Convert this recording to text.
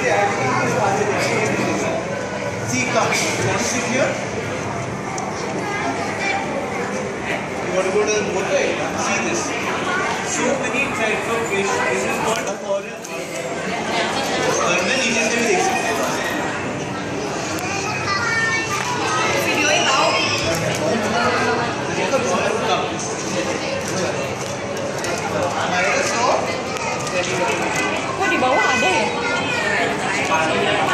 See, come. You want to sit here? You want to go to the water area? See this. So many types of fish. This is called a coral. नीचे से भी देख सकते हैं. Oh, di bawah ada ya?